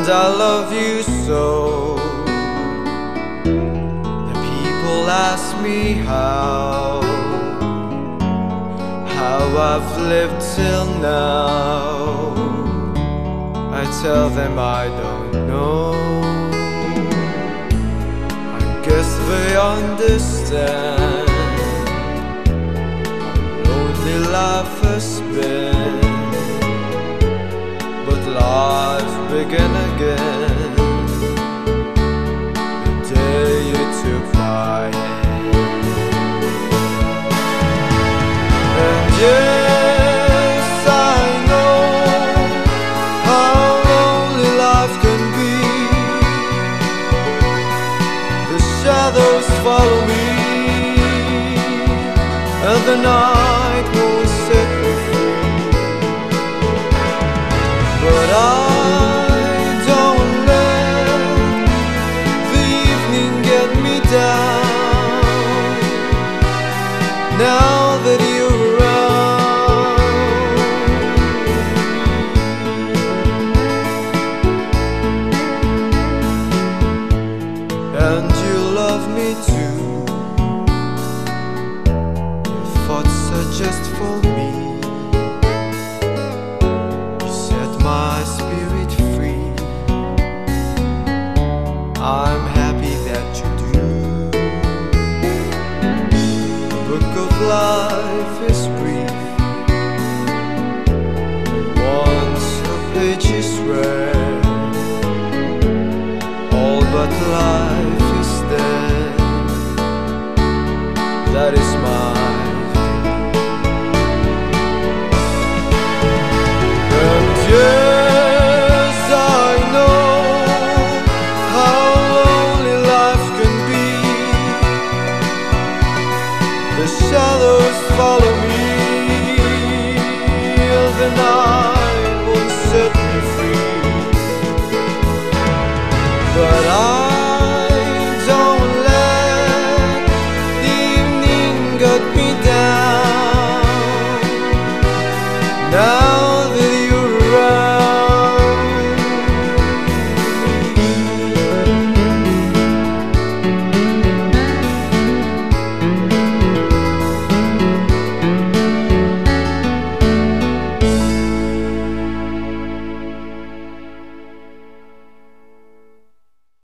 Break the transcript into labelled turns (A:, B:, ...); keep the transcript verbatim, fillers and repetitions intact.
A: I love you so. The people ask me how, how I've lived till now. I tell them I don't know. I guess they understand how lonely life has been. But life began again the day you took my hand. And yes, I know how lonely life can be. The shadows follow me, and the night won't set me free. But I don't let the evening get me down. Now that you're around, and you love me too. Your thoughts are just for me. My spirit free. I'm happy that you do. The book of life is brief, and once a page is read, all but life is dead. That is my